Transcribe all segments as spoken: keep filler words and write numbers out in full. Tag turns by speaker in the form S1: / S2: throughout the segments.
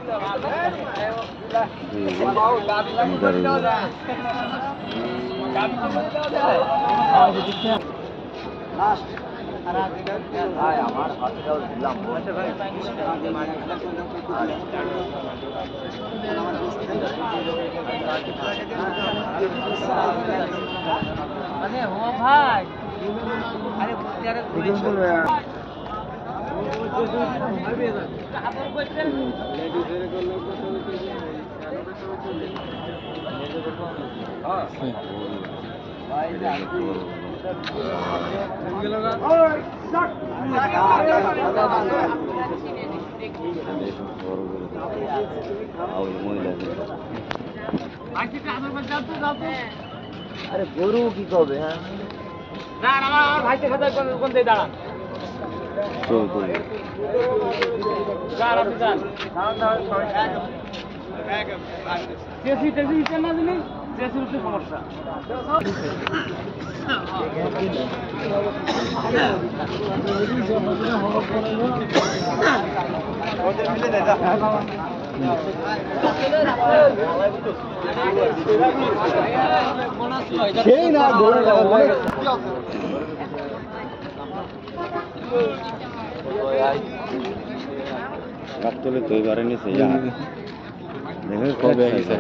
S1: আমার হাতটাও দিলাম
S2: अरे हो भाई अरे तेरे
S1: अरे গরু কি করবে হ্যাঁ
S2: দাঁড়ান আমার ভাইকে সাথে কোন দেই দাঁড়ান
S1: চল চল
S2: দাঁড়ান দাঁড়ান দাঁড়ান দাঁড়ান তেসি তেসি ইচ্ছা না দিলে তেসির উঠে সমস্যা ওদের মিলে দে যা
S1: সেই না ধরে রাখতলে তো এবারে নিছে যা দেখে কবে আইছে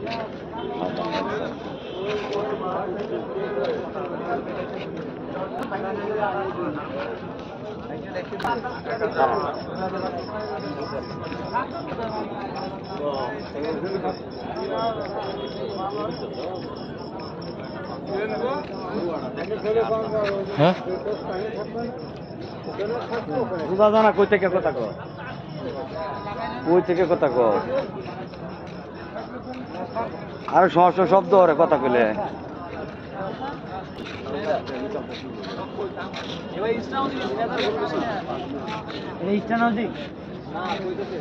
S1: হ্যাঁ দাদা না কই থেকে কথা কও কই থেকে কথা কও আর সমস্যা শব্দ ওরে কথা কইলে
S2: এবারে ইসলাম দিকে এই ইসলাম দিকে না কইতেছে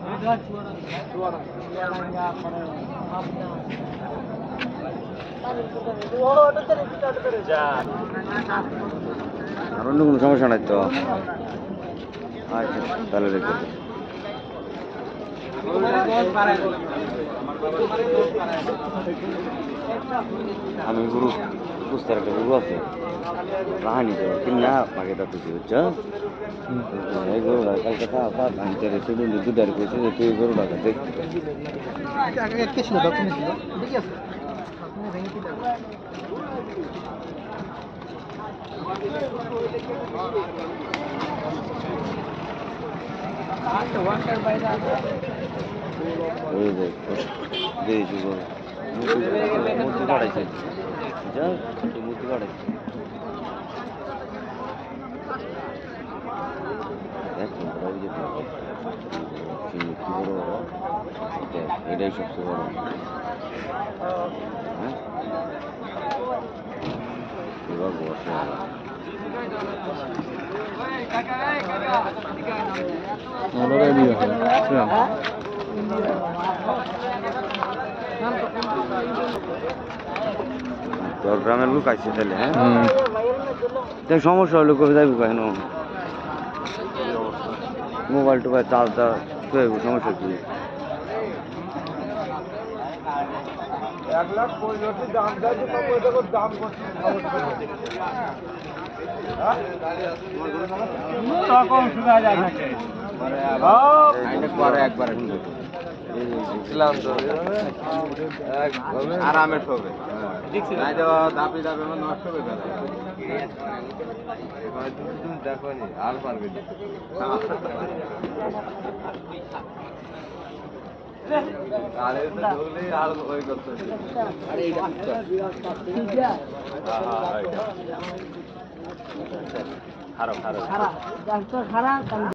S1: আর অন্য কোনো সমস্যা নাই তো আচ্ছা তাহলে রেখে আমি গুরু পুস্তার একটা গুরু আছে রাহানি তো কিনা মাকে ডাকতেছি বুঝছো এই গরুটা কালকে খাওয়া ভাঙতে রেখে দুধার পেয়েছে যে তুই গরুটাকে দেখতে ওই দেখ দিয়েছি গরু মূর্তি কাটাইছে যা মূর্তি কাটাইছে এটাই সবচেয়ে বড় এবার বসে তোর গ্রামের লোক আছে তাহলে হ্যাঁ সমস্যা হলো কবে যাইব কেন মোবাইল টোবাইল চার্জটা সমস্যা কি এক লাখ পঁয়ষট্টি দাম দেয় দাম আরামে শোবে দাপি দাপি নষ্ট হবে দেখো নি আর পারবে আরে ঢুকলে আর ওই করতে আরে এইটা হারো হারো হারা ডাক্তার হারা